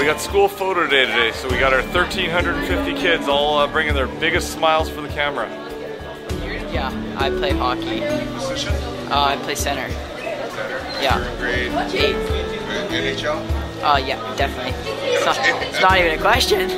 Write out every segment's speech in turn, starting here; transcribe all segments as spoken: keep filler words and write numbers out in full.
got school photo day today, so we got our one thousand three hundred fifty kids all uh, bringing their biggest smiles for the camera. Yeah, I play hockey. Position? Uh, I play center. Center? Yeah. You're in grade Eight. N H L? Uh, yeah, definitely. It's not, it's not even a question.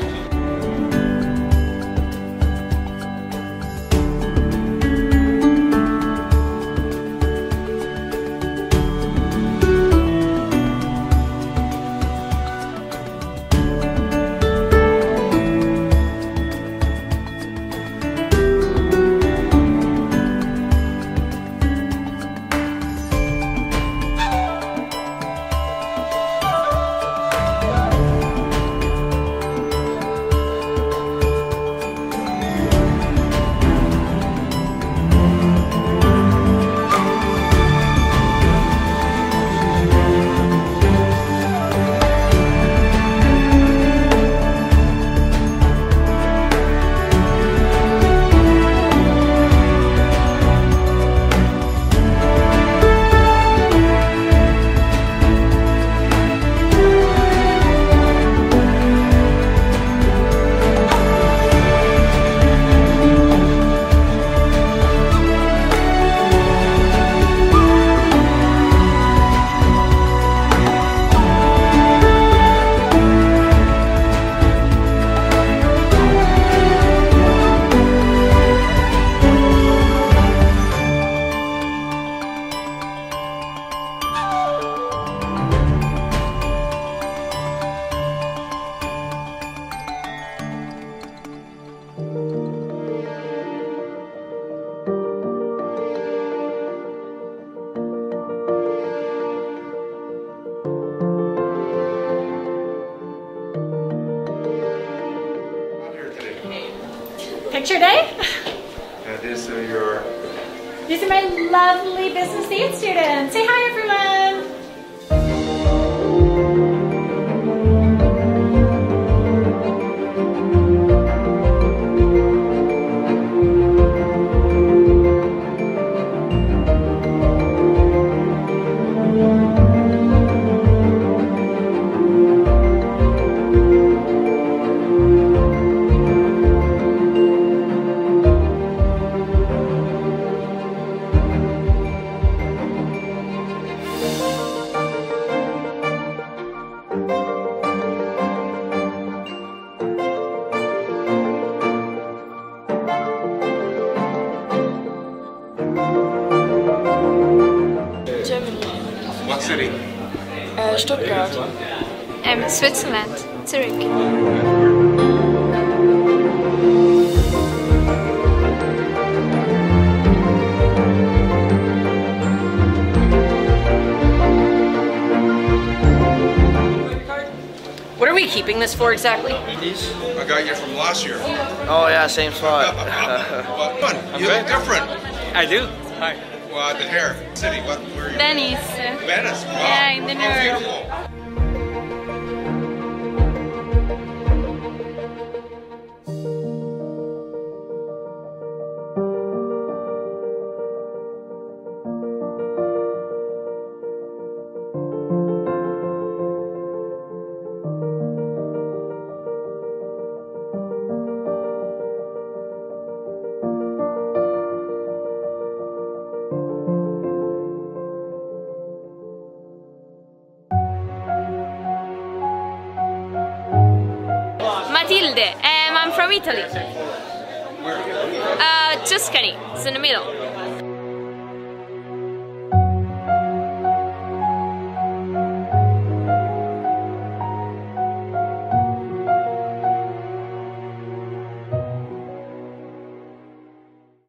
Picture day? And these are your... These are my lovely business aid students. Say hi, everyone. What city? Uh, Stuttgart. Um, Switzerland, Zurich. What are we keeping this for exactly? I got you from last year. Oh yeah, same spot. What fun? You look different. I do. Hi. Well, the hair. City, what were you? Venice. Venice. Wow. Yeah, in the Oh, north. beautiful. Matilde, um, I'm from Italy. Uh, Tuscany, it's in the middle.